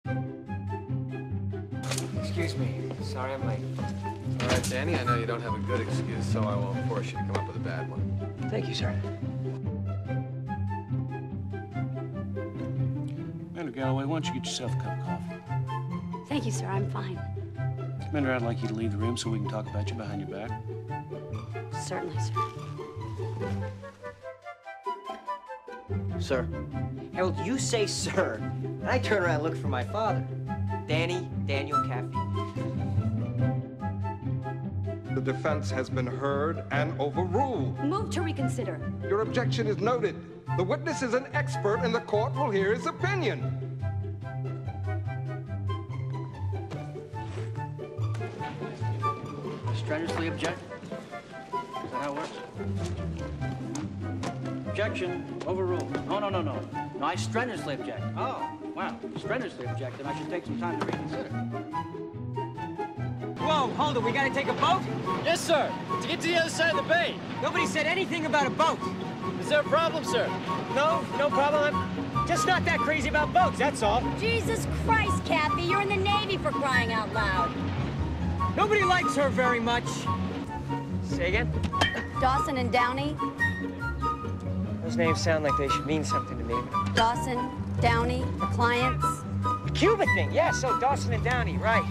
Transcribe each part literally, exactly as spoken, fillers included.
Excuse me. Sorry I'm late. All right, Danny, I know you don't have a good excuse, so I won't force you to come up with a bad one. Thank you, sir. Commander Galloway, why don't you get yourself a cup of coffee? Thank you, sir. I'm fine. Commander, I'd like you to leave the room so we can talk about you behind your back. Certainly, sir. Sir. Harold, you say sir, and I turn around and look for my father. Danny Daniel Caffey. The defense has been heard and overruled. Move to reconsider. Your objection is noted. The witness is an expert and the court will hear his opinion. Strenuously object. Is that how it works? Objection overruled. No, no, no, no. No, I strenuously object. Oh, wow. Strenuously object, then I should take some time to reconsider. Whoa, hold it. We gotta take a boat? Yes, sir. To get to the other side of the bay. Nobody said anything about a boat. Is there a problem, sir? No, no problem. I'm just not that crazy about boats, that's all. Jesus Christ, Caffey. You're in the Navy for crying out loud. Nobody likes her very much. Say again? Dawson and Downey. Those names sound like they should mean something to me. Dawson, Downey, the clients. The Cuba thing, yeah, so Dawson and Downey, right.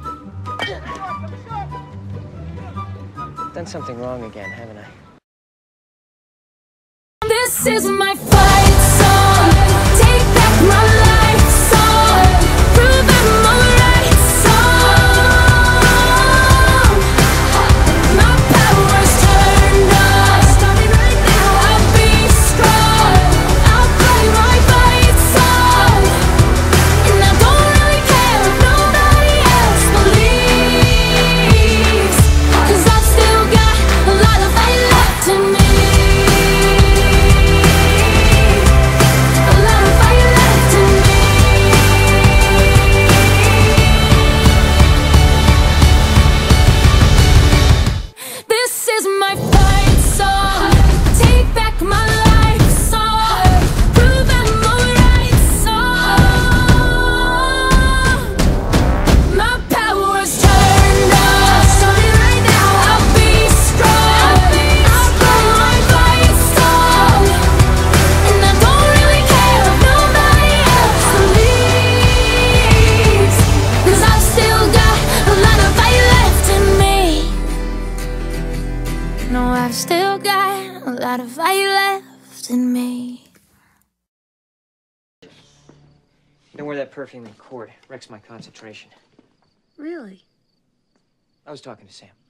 Done something wrong again, haven't I? This is my fight song. Take back my life song. Prove I'm alright song. My power's turned on. Starting right now, I'll be strong. I'll play my fight song. And I don't really care if nobody else believes. Cause I've still got a lot of fight left in me. I've still got a lot of fire left in me. Don't wear that perfume in court. Wrecks my concentration. Really? I was talking to Sam.